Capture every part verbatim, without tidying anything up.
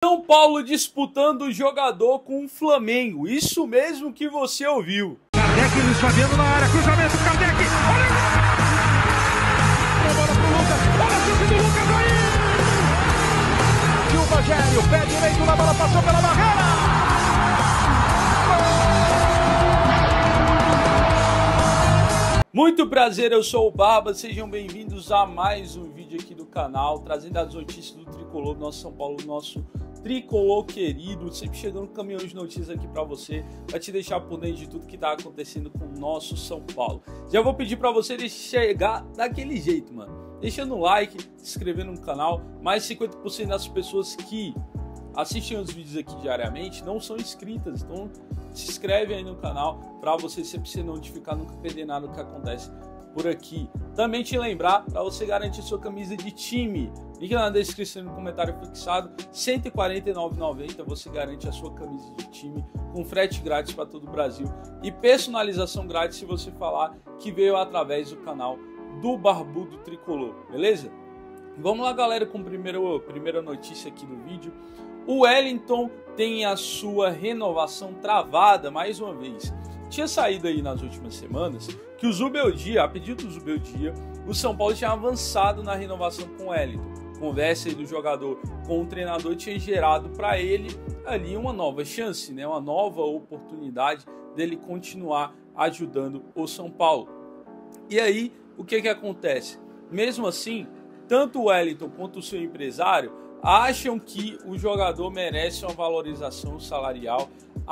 São Paulo disputando o jogador com o Flamengo. Isso mesmo que você ouviu. Kardec, Luiz Fabiano na área, cruzamento, Kardec, olha a bola pro Lucas, olha a chute do Lucas aí! E o Rogério, pé direito na bola, passou pela barreira! Muito prazer, eu sou o Barba, sejam bem-vindos a mais um vídeo aqui do canal, trazendo as notícias do Tricolor, do nosso São Paulo, nosso Tricolor querido, sempre chegando com caminhão de notícias aqui pra você, pra te deixar por dentro de tudo que tá acontecendo com o nosso São Paulo. Já vou pedir pra você chegar daquele jeito, mano, deixando um like, se inscrevendo no canal. Mais cinquenta por cento das pessoas que assistem os vídeos aqui diariamente não são inscritas, então se inscreve aí no canal para você sempre ser notificado, nunca perder nada do que acontece por aqui. Também te lembrar para você garantir sua camisa de time, link na descrição e no comentário fixado, cento e quarenta e nove reais e noventa centavos você garante a sua camisa de time com frete grátis para todo o Brasil e personalização grátis se você falar que veio através do canal do Barbudo Tricolor, beleza? Vamos lá, galera, com a primeira, primeira notícia aqui do vídeo. O Wellington tem a sua renovação travada mais uma vez. Tinha saído aí nas últimas semanas que o Zubeldia, a pedido do Zubeldia, o São Paulo tinha avançado na renovação com o Wellington. Conversa aí do jogador com o treinador tinha gerado para ele ali uma nova chance, né? Uma nova oportunidade dele continuar ajudando o São Paulo. E aí, o que que acontece? Mesmo assim, tanto o Wellington quanto o seu empresário acham que o jogador merece uma valorização salarial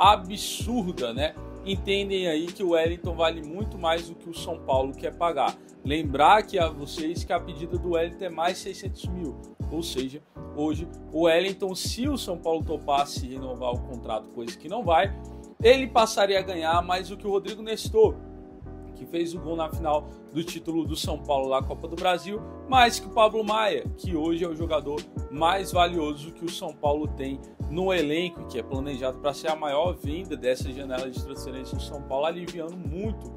absurda, né? Entendem aí que o Wellington vale muito mais do que o São Paulo quer pagar. Lembrar que a vocês que a pedida do Wellington é mais seiscentos mil, ou seja, hoje o Wellington, se o São Paulo topasse renovar o contrato, coisa que não vai, ele passaria a ganhar mais do que o Rodrigo Nestor, que fez o gol na final do título do São Paulo na Copa do Brasil, mais que o Pablo Maia, que hoje é o jogador mais valioso que o São Paulo tem no elenco, que é planejado para ser a maior venda dessa janela de transferência do São Paulo, aliviando muito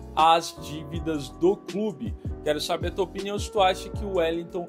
as dívidas do clube. Quero saber a tua opinião, se tu acha que o Wellington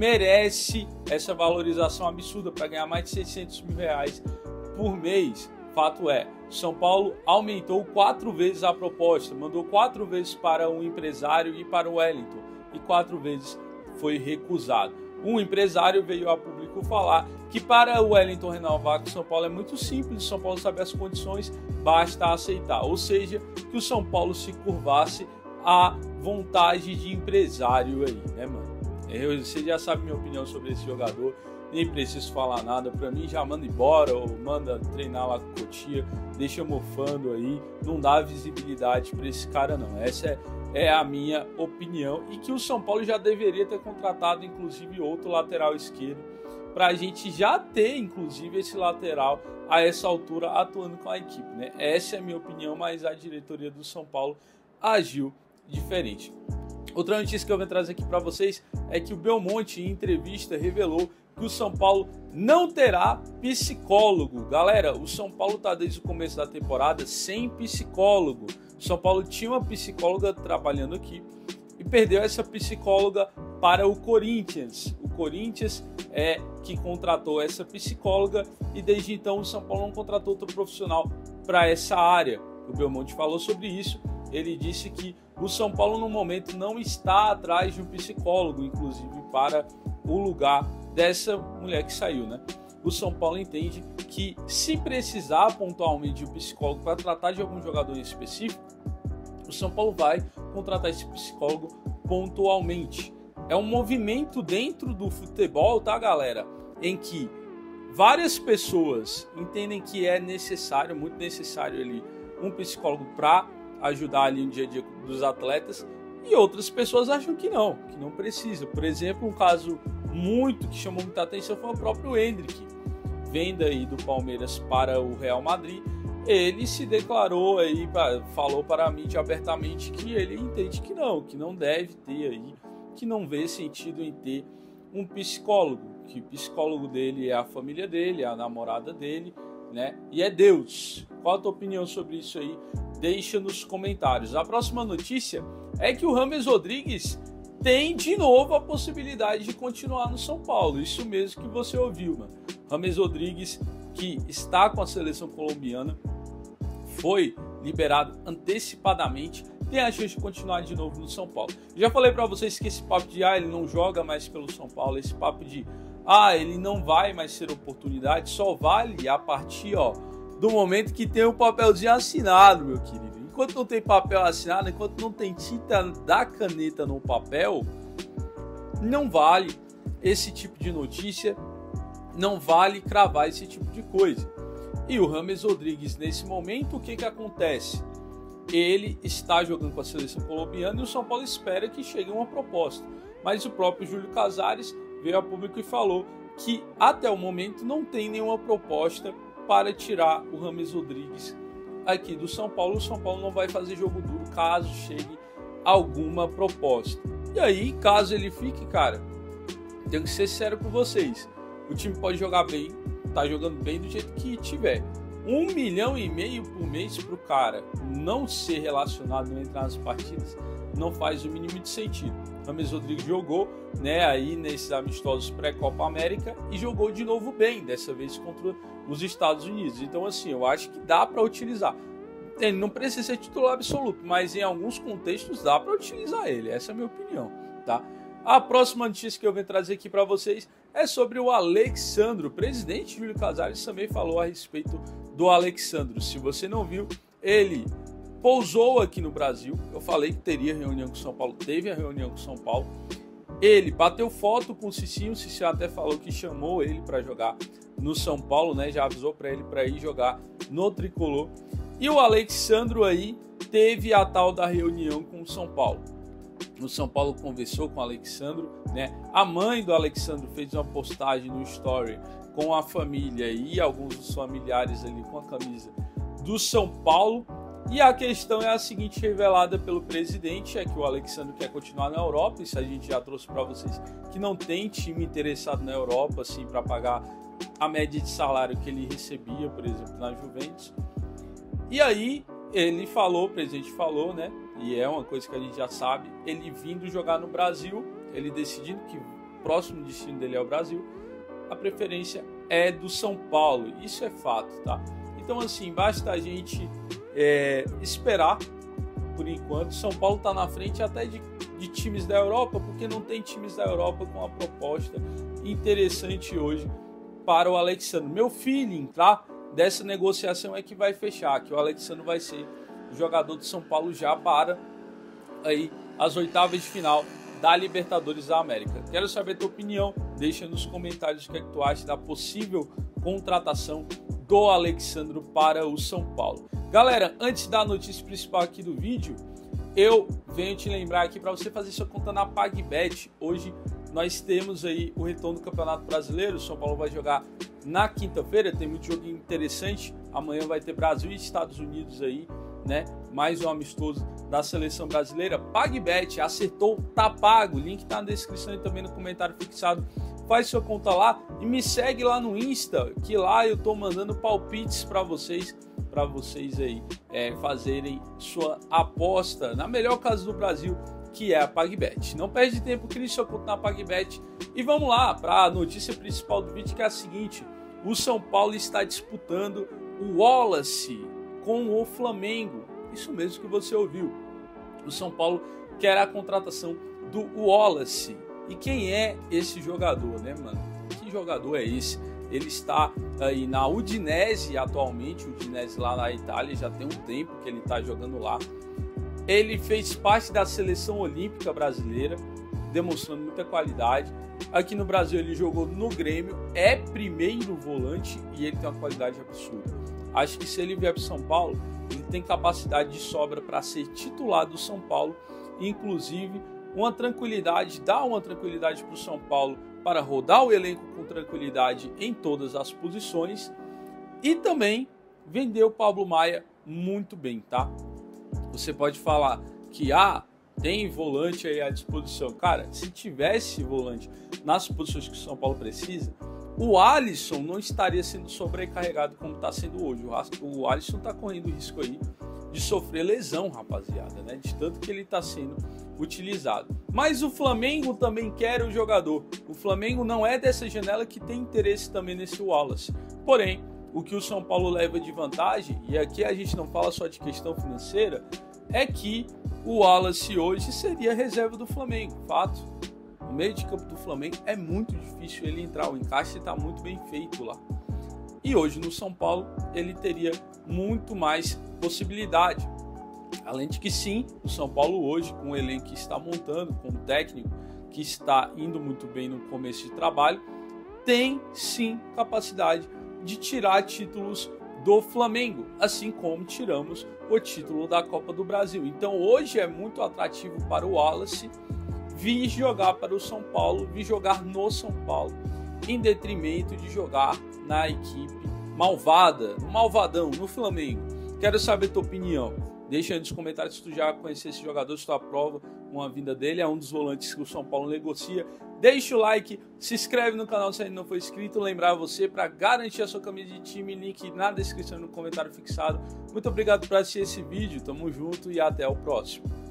merece essa valorização absurda para ganhar mais de seiscentos mil reais por mês. Fato é, São Paulo aumentou quatro vezes a proposta, mandou quatro vezes para um empresário e para o Wellington, e quatro vezes foi recusado. Um empresário veio a público falar que para o Wellington renovar com o São Paulo é muito simples, o São Paulo sabe as condições, basta aceitar. Ou seja, que o São Paulo se curvasse à vontade de empresário aí, né, mano? Eu, você já sabe minha opinião sobre esse jogador, nem preciso falar nada. Pra mim já manda embora ou manda treinar lá com Cotia, deixa mofando aí, não dá visibilidade pra esse cara não. Essa é, é a minha opinião, e que o São Paulo já deveria ter contratado inclusive outro lateral esquerdo pra gente já ter inclusive esse lateral a essa altura atuando com a equipe, né? Essa é a minha opinião, mas a diretoria do São Paulo agiu diferente. Outra notícia que eu venho trazer aqui para vocês é que o Belmonte, em entrevista, revelou que o São Paulo não terá psicólogo. Galera, o São Paulo está desde o começo da temporada sem psicólogo. O São Paulo tinha uma psicóloga trabalhando aqui e perdeu essa psicóloga para o Corinthians. O Corinthians é que contratou essa psicóloga e desde então o São Paulo não contratou outro profissional para essa área. O Belmonte falou sobre isso. Ele disse que o São Paulo no momento não está atrás de um psicólogo, inclusive para o lugar dessa mulher que saiu, né? O São Paulo entende que se precisar pontualmente de um psicólogo para tratar de algum jogador em específico, o São Paulo vai contratar esse psicólogo pontualmente. É um movimento dentro do futebol, tá, galera? Em que várias pessoas entendem que é necessário, muito necessário ali, um psicólogo para ajudar ali no dia a dia dos atletas, e outras pessoas acham que não, que não precisa. Por exemplo, um caso muito que chamou muita atenção foi o próprio Endrick, venda aí do Palmeiras para o Real Madrid. Ele se declarou aí, falou para a mídia abertamente que ele entende que não, que não deve ter aí, que não vê sentido em ter um psicólogo, que o psicólogo dele é a família dele, é a namorada dele, né? E é Deus. Qual a tua opinião sobre isso aí? Deixa nos comentários. A próxima notícia é que o James Rodrigues tem de novo a possibilidade de continuar no São Paulo. Isso mesmo que você ouviu, mano. Rames Rodrigues, que está com a seleção colombiana, foi liberado antecipadamente, tem a chance de continuar de novo no São Paulo. Já falei para vocês que esse papo de ah, ele não joga mais pelo São Paulo, esse papo de ah, ele não vai mais ter oportunidade, só vale a partir, ó, do momento que tem o um papelzinho assinado, meu querido. Enquanto não tem papel assinado, enquanto não tem tinta da caneta no papel, não vale esse tipo de notícia, não vale cravar esse tipo de coisa. E o Rames Rodrigues, nesse momento, o que que acontece? Ele está jogando com a seleção colombiana e o São Paulo espera que chegue uma proposta. Mas o próprio Júlio Casares veio a público e falou que até o momento não tem nenhuma proposta para tirar o Rames Rodrigues aqui do São Paulo. O São Paulo não vai fazer jogo duro caso chegue alguma proposta. E aí, caso ele fique, cara, tenho que ser sério com vocês. O time pode jogar bem, tá jogando bem do jeito que tiver. Um milhão e meio por mês pro cara não ser relacionado, não entrar nas partidas, não faz o mínimo de sentido. Rames Rodrigues jogou, né, aí nesses amistosos pré-Copa América e jogou de novo bem, dessa vez contra os Estados Unidos. Então, assim, eu acho que dá para utilizar. Ele não precisa ser titular absoluto, mas em alguns contextos dá para utilizar ele. Essa é a minha opinião, tá? A próxima notícia que eu venho trazer aqui para vocês é sobre o Alexandro. O presidente Júlio Casares também falou a respeito do Alexandro. Se você não viu, ele pousou aqui no Brasil. Eu falei que teria reunião com São Paulo, teve a reunião com São Paulo. Ele bateu foto com o Cicinho, o Cicinho até falou que chamou ele para jogar no São Paulo, né? Já avisou para ele para ir jogar no Tricolor. E o Alexandro aí teve a tal da reunião com o São Paulo. O São Paulo conversou com o Alexandro, né? A mãe do Alexandro fez uma postagem no Story com a família e alguns dos familiares ali com a camisa do São Paulo. E a questão é a seguinte, revelada pelo presidente, é que o Alexandro quer continuar na Europa. Isso a gente já trouxe para vocês, que não tem time interessado na Europa, assim, para pagar a média de salário que ele recebia, por exemplo, na Juventus. E aí ele falou, o presidente falou, né? E é uma coisa que a gente já sabe, ele vindo jogar no Brasil, ele decidindo que o próximo destino dele é o Brasil, a preferência é do São Paulo. Isso é fato, tá? Então, assim, basta a gente é, esperar, por enquanto. São Paulo está na frente até de, de times da Europa, porque não tem times da Europa com uma proposta interessante hoje para o Alexandro. Meu feeling, tá? Dessa negociação é que vai fechar, que o Alexandro vai ser o jogador do São Paulo já para aí as oitavas de final da Libertadores da América. Quero saber a tua opinião, deixa nos comentários o que é que tu acha da possível contratação do Alexandro para o São Paulo. Galera, antes da notícia principal aqui do vídeo, eu venho te lembrar aqui para você fazer sua conta na PagBet. Hoje nós temos aí o retorno do Campeonato Brasileiro. O São Paulo vai jogar na quinta-feira, tem muito jogo interessante. Amanhã vai ter Brasil e Estados Unidos aí, né? Mais um amistoso da seleção brasileira. PagBet, acertou, tá pago. Link tá na descrição e também no comentário fixado. Faz sua conta lá e me segue lá no Insta, que lá eu tô mandando palpites para vocês, para vocês aí é, fazerem sua aposta na melhor casa do Brasil, que é a PagBet. Não perde tempo, crie sua conta na PagBet e vamos lá para a notícia principal do vídeo, que é a seguinte: o São Paulo está disputando o Wallace com o Flamengo. Isso mesmo que você ouviu. O São Paulo quer a contratação do Wallace. E quem é esse jogador, né, mano? Que jogador é esse? Ele está aí na Udinese atualmente, o Udinese lá na Itália, já tem um tempo que ele está jogando lá. Ele fez parte da seleção olímpica brasileira, demonstrando muita qualidade. Aqui no Brasil ele jogou no Grêmio, é primeiro volante e ele tem uma qualidade absurda. Acho que se ele vier para São Paulo, ele tem capacidade de sobra para ser titular do São Paulo, inclusive uma tranquilidade, dá uma tranquilidade para o São Paulo para rodar o elenco com tranquilidade em todas as posições e também vender o Pablo Maia muito bem, tá? Você pode falar que ah, tem volante aí à disposição. Cara, se tivesse volante nas posições que o São Paulo precisa, o Alisson não estaria sendo sobrecarregado como está sendo hoje. O Alisson está correndo risco aí de sofrer lesão, rapaziada, né? De tanto que ele está sendo utilizado. Mas o Flamengo também quer o jogador. O Flamengo não é dessa janela que tem interesse também nesse Wallace. Porém, o que o São Paulo leva de vantagem, e aqui a gente não fala só de questão financeira, é que o Wallace hoje seria a reserva do Flamengo. Fato. No meio de campo do Flamengo é muito difícil ele entrar. O encaixe está muito bem feito lá. E hoje no São Paulo ele teria muito mais possibilidade. Além de que sim, o São Paulo hoje, com o elenco que está montando, com o técnico que está indo muito bem no começo de trabalho, tem sim capacidade de tirar títulos do Flamengo, assim como tiramos o título da Copa do Brasil. Então hoje é muito atrativo para o Wallace vir jogar para o São Paulo, vir jogar no São Paulo, em detrimento de jogar na equipe malvada, no malvadão, no Flamengo. Quero saber a tua opinião. Deixa aí nos comentários se tu já conhecia esse jogador, se tu aprova uma vinda dele. É um dos volantes que o São Paulo negocia. Deixa o like, se inscreve no canal se ainda não for inscrito. Lembrar você para garantir a sua camisa de time, link na descrição e no comentário fixado. Muito obrigado por assistir esse vídeo, tamo junto e até o próximo.